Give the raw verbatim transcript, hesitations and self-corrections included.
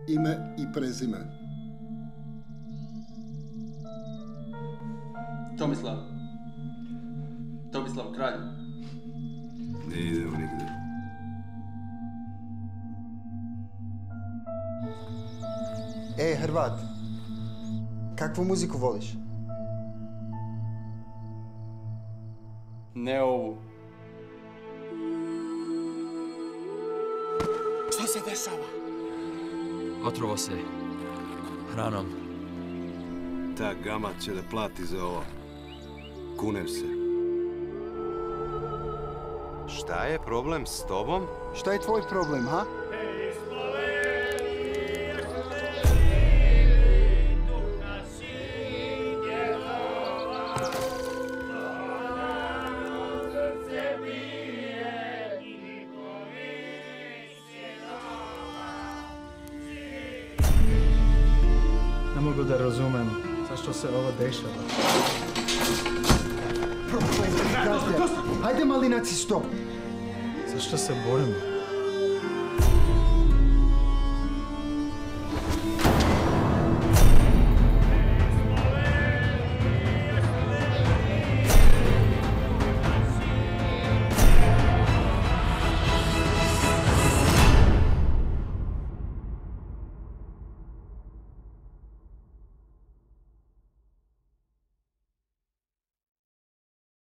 ime i prezime. Tomislav. Tomislav kralj. Ne idemo nigde. Ej, Hrvat, kakvu muziku voliš? Ne ovu. Šta se dešava? Otrovo se hranom. Ta gama će da plati za ovo. Kunem se. Šta je problem s tobom? Šta je tvoj problem, ha? Ne mogu da razumem zašto se ovo dešava. Hajde, malinaci, stop! Zašto se borimo?